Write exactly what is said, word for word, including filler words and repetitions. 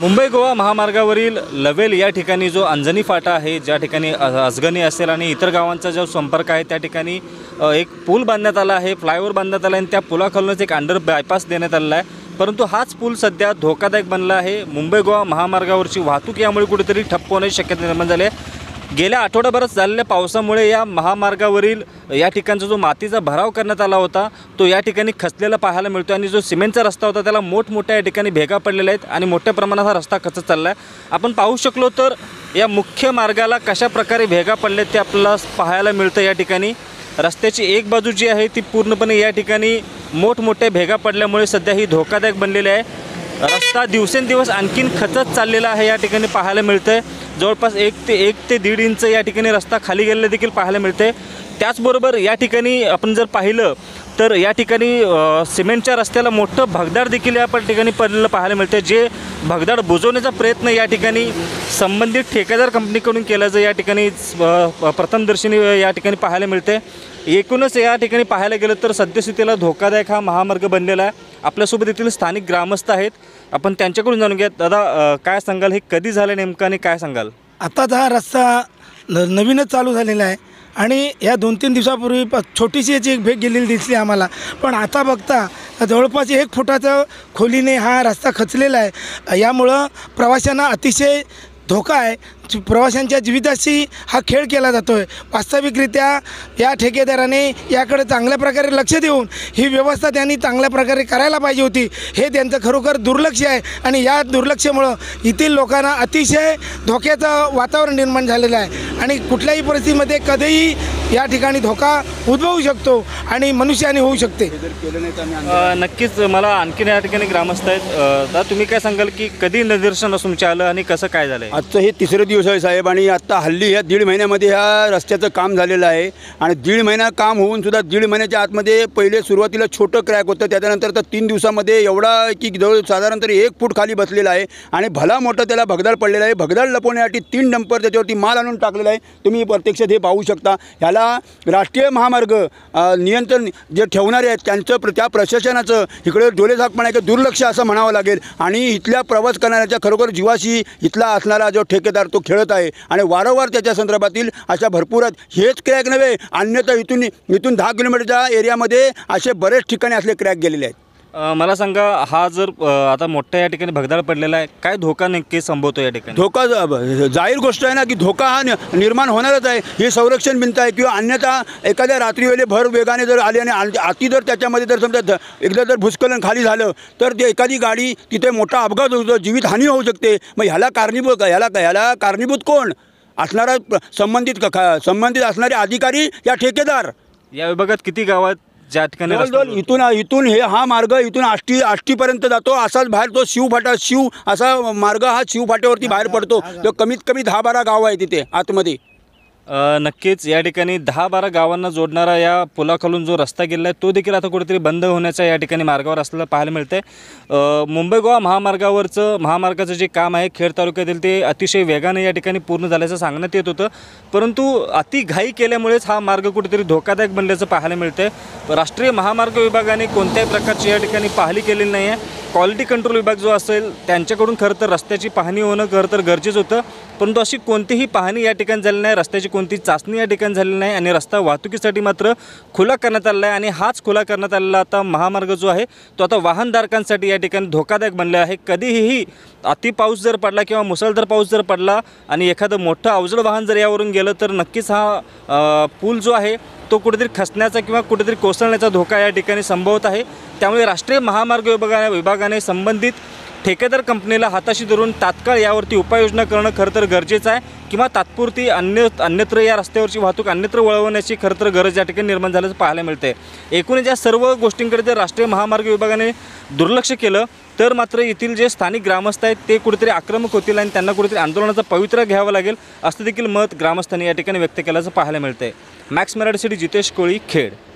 मुंबई गोवा महामार्गावरील लवेल या ठिकाणी जो अंजनी फाटा आहे, ज्या ठिकाणी अजगणी असेल आणि इतर गावांचा जो संपर्क आहे त्या ठिकाणी एक पूल बांधण्यात आला आहे, फ्लायओव्हर बांधण्यात आला आहे आणि त्या पुलाखालूनच एक अंडर बायपास देण्यात आलेला आहे। परंतु हाच पूल सध्या धोकादायक बनला आहे। मुंबई गोवा महामार्गावरची वाहतूक यामुळे कुठेतरी ठप्प होण्याची शक्यता निर्माण झाली आहे। गेल्या आठवड्याभरात झालेल्या पावसामुळे या महामार्गावरील या ठिकाणचा जो मातीचा भराव करण्यात आला होता तो या ठिकाणी खचलेला पाहायला मिळतो आणि जो सिमेंटचा रस्ता होता त्याला मोठमोठ्या या ठिकाणी भेगा पडलेल्या आहेत आणि मोठ्या प्रमाणात हा रस्ता खचत चालला आहे। आपण पाहू शकलो तर या मुख्य मार्गाला कशा प्रकारे भेगा पडले ते आपल्याला पाहायला मिळतं। या ठिकाणी रस्त्याची एक बाजू जी आहे ती पूर्णपणे या ठिकाणी मोठमोठ्या भेगा पडल्यामुळे सध्या ही धोकादायक बनलेली आहे। रस्ता दिवसेंदिवस आणखीन खचत चाललेला आहे या ठिकाणी पाहायला मिळतंय। जवळपास एक ते एक ते दीड इंच या ठिकाणी रस्ता खाली गेलेला देखील पाहायला मिळते। त्याचबरोबर या ठिकाणी आपण जर पाहिलं तर या ठिकाणी सिमेंटच्या रस्त्याला मोठं भगदाड देखील या ठिकाणी पडलेलं पाहायला मिळते। जे भगदाड बुजवण्याचा प्रयत्न या ठिकाणी संबंधित ठेकेदार कंपनीकडून केल्याचं या ठिकाणी प्रथमदर्शनी या ठिकाणी पाहायला मिळते। एकूणच या ठिकाणी पाहायला गेलं तर सद्यस्थितीला धोकादायक हा महामार्ग बनलेला आहे। आपल्यासोबत येथील स्थानिक ग्रामस्थ आहेत, आपण त्यांच्याकडून जाणून घ्या। दादा, काय सांगाल, हे कधी झालं नेमकं आणि काय सांगाल? आता हा रस्ता नवीनच चालू झालेला आहे आणि या दोन तीन दिवसापूर्वी प छोटीशी याची एक भेग गेलेली दिसली आम्हाला, पण आता बघता जवळपास एक फुटाचं खोलीने हा रस्ता खचलेला आहे। यामुळं प्रवाशांना अतिशय धोका आहे। प्रवाशांच्या जीविताशी हा खेळ केला जातो आहे। वास्तविकरित्या या ठेकेदाराने याकडे चांगल्या प्रकारे लक्ष देऊन ही व्यवस्था त्यांनी चांगल्या प्रकारे करायला पाहिजे होती। हे त्यांचं खरोखर दुर्लक्ष आहे आणि या दुर्लक्षामुळं येथील लोकांना अतिशय धोक्याचं वातावरण निर्माण झालेलं आहे आणि कुठल्याही परिस्थितीमध्ये कधीही या ठिकाणी धोका उद्भवू शकतो आणि मनुष्यहानी होऊ शकते। नक्कीच मला आणखीन या ठिकाणी ग्रामस्थ आहेत, तर तुम्ही काय सांगाल की कधी निदर्शन तुमच्या आलं आणि कसं काय झालं? आजचं हे तिसरं दिवस आहे साहेब आणि आत्ता हल्ली ह्या दीड महिन्यामध्ये ह्या रस्त्याचं काम झालेलं आहे आणि दीड महिना काम होऊन सुद्धा दीड महिन्याच्या आतमध्ये पहिले सुरुवातीला छोटं क्रॅक होतं, त्याच्यानंतर तर तीन दिवसामध्ये एवढा की जवळ साधारणतः एक फूट खाली बसलेला आहे आणि भला मोठं त्याला भगदाड पडलेला आहे। भगदाड लपवण्यासाठी तीन डंपर त्याच्यावरती माल आणून टाकलेला आहे, तुम्ही प्रत्यक्षात हे पाहू शकता। ह्याला राष्ट्रीय महामार्ग नियंत्रण जे ठेवणारे आहेत त्यांचं प्र त्या प्रशासनाचं इकडे डोळेझाकपणा आहे, दुर्लक्ष असं म्हणावं लागेल आणि इथल्या प्रवास करणाऱ्याच्या खरोखर जीवाशी इथला असणारा जो ठेकेदार तो खेळत आहे आणि वारंवार त्याच्या संदर्भातील अशा भरपूर हेच क्रॅक नव्हे, अन्यथा इथून इथून दहा किलोमीटरच्या एरियामध्ये असे बरेच ठिकाणी असले क्रॅक गेलेले आहेत। मला सांगा, हा जर आता मोठ्या या ठिकाणी भगदाड पडलेला आहे, काय धोका नक्की संभवतो या ठिकाणी? धोका जाहीर गोष्ट आहे ना की धोका हा निर्माण होणारच आहे। ही संरक्षण भिंत आहे किंवा अन्यथा एखाद्या रात्रीवेळे भर वेगाने जर आली आणि अति जर त्याच्यामध्ये जर समजा एकदा जर भूस्खलन खाली झालं तर ते एखादी गाडी तिथे मोठा अपघात होतो, जीवितहानी होऊ शकते। मग ह्याला कारणीभूत ह्याला ह्याला कारणीभूत कोण असणारा? संबंधित संबंधित असणारे अधिकारी या ठेकेदार। या विभागात किती गावात ज्या ठिकाणी इथून इथून हे हा मार्ग इथून आष्टी आष्टीपर्यंत जातो, असाच बाहेर तो शिवफाटा शिव असा मार्ग हा शिवफाट्यावरती बाहेर पडतो, तो कमीत कमी दहा बारा गाव आहे तिथे आतमध्ये। नक्कीच या ठिकाणी दहा बारा गावांना जोडणारा या पुलाखालून जो रस्ता गेला आहे तो देखील आता कुठेतरी बंद होण्याचा या ठिकाणी मार्गावर असलेला पाहायला मिळतं आहे। मुंबई गोवा महामार्गावरचं महामार्गाचं जे काम आहे खेड तालुक्यातील ते अतिशय वेगाने या ठिकाणी पूर्ण झाल्याचं सांगण्यात येत होतं, परंतु अति घाई केल्यामुळेच हा मार्ग कुठेतरी धोकादायक बनल्याचं पाहायला मिळतं आहे। राष्ट्रीय महामार्ग विभागाने कोणत्याही प्रकारची या ठिकाणी पाहणी केलेली नाही आहे। क्वालिटी कंट्रोल विभाग जो असेल त्यांच्याकडून खरं तर रस्त्याची पाहणी होणं खरं तर गरजेचं होतं, परंतु अशी कोणतीही पाहणी या ठिकाणी झाली नाही, रस्त्याची कोणती चाचणी या ठिकाणी झालेली नाही आणि रस्ता वाहतुकीसाठी मात्र खुला करण्यात आलेला आहे आणि हाच खुला करण्यात आलेला आता महामार्ग जो आहे तो आता वाहनधारकांसाठी या ठिकाणी धोकादायक बनला आहे। कधीही अति पाऊस जर पडला किंवा मुसळधार पाऊस जर पडला आणि एखादं मोठं अवजड वाहन जर यावरून गेलं तर नक्कीच हा पूल जो आहे तो कुठेतरी खचण्याचा किंवा कुठेतरी कोसळण्याचा धोका या ठिकाणी संभवत आहे। त्यामुळे राष्ट्रीय महामार्ग विभागा विभागाने संबंधित ठेकेदार कंपनीला हाताशी धरून तात्काळ यावरती उपाययोजना करणं खरं तर गरजेचं आहे किंवा तात्पुरती अन्य अन्यत्र या रस्त्यावरची वाहतूक अन्यत्र वळवण्याची खरं तर गरज या ठिकाणी निर्माण झाल्याचं पाहायला मिळते। एकूणच या सर्व गोष्टींकडे जर राष्ट्रीय महामार्ग विभागाने दुर्लक्ष केलं तर मात्र येथील जे स्थानिक ग्रामस्थ आहेत ते कुठेतरी आक्रमक होतील आणि त्यांना कुठेतरी आंदोलनाचा पवित्रा घ्यावा लागेल असं देखील मत ग्रामस्थांनी या ठिकाणी व्यक्त केल्याचं पाहायला मिळतं आहे। मॅक्स मराठीसाठी जितेश कोळी, खेड।